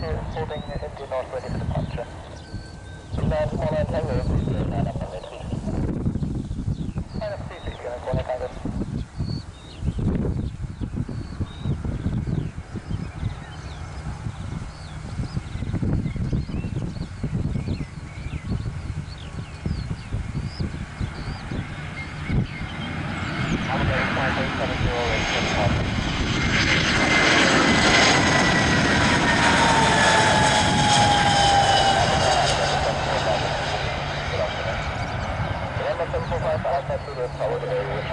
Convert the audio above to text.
holding into north ready for departure. Inland Småland Tango, line up runway 33. Line up 33 on corner Tango. Tower today, which